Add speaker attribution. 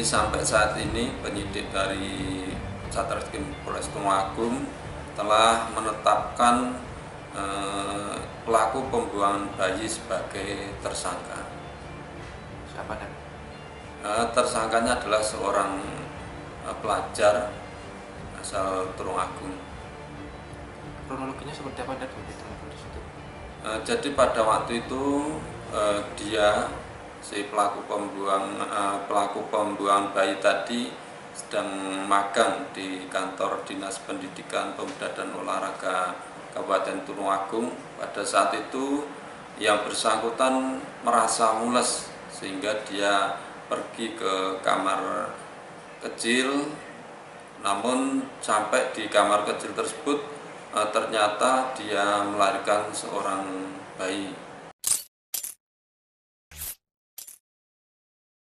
Speaker 1: Jadi sampai saat ini penyidik dari Satreskrim Polres Tulungagung telah menetapkan pelaku pembuangan bayi sebagai tersangka.
Speaker 2: Siapa dan?
Speaker 1: Tersangkanya adalah seorang pelajar asal Tulungagung.
Speaker 2: Kronologinya seperti apa dan ditemukan di situ?
Speaker 1: Jadi pada waktu itu dia si pelaku pembuangan bayi tadi sedang magang di kantor Dinas Pendidikan Pemuda dan Olahraga Kabupaten Tulungagung. Pada saat itu yang bersangkutan merasa mules sehingga dia pergi ke kamar kecil, namun sampai di kamar kecil tersebut ternyata dia melahirkan seorang bayi.